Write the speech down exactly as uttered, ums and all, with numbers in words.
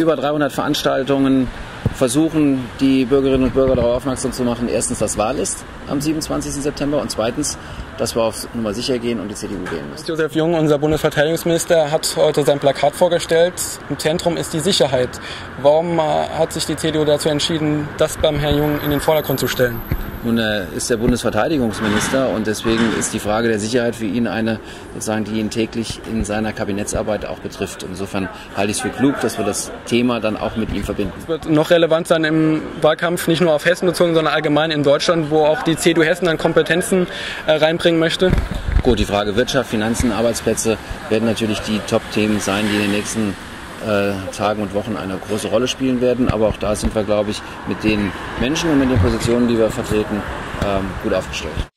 über dreihundert Veranstaltungen versuchen, die Bürgerinnen und Bürger darauf aufmerksam zu machen, erstens, dass Wahl ist am siebenundzwanzigsten September und zweitens, dass wir auf Nummer sicher gehen und die C D U wählen müssen. Josef Jung, unser Bundesverteidigungsminister, hat heute sein Plakat vorgestellt. Im Zentrum ist die Sicherheit. Warum hat sich die C D U dazu entschieden, das beim Herrn Jung in den Vordergrund zu stellen? Nun, er ist der Bundesverteidigungsminister und deswegen ist die Frage der Sicherheit für ihn eine, sozusagen, die ihn täglich in seiner Kabinettsarbeit auch betrifft. Insofern halte ich es für klug, dass wir das Thema dann auch mit ihm verbinden. Es wird noch relevant sein im Wahlkampf, nicht nur auf Hessen bezogen, sondern allgemein in Deutschland, wo auch die C D U Hessen dann Kompetenzen äh, reinbringen möchte. Gut, die Frage Wirtschaft, Finanzen, Arbeitsplätze werden natürlich die Top-Themen sein, die in den nächsten äh, Tagen und Wochen eine große Rolle spielen werden. Aber auch da sind wir, glaube ich, mit den Menschen und mit den Positionen, die wir vertreten, ähm, gut aufgestellt.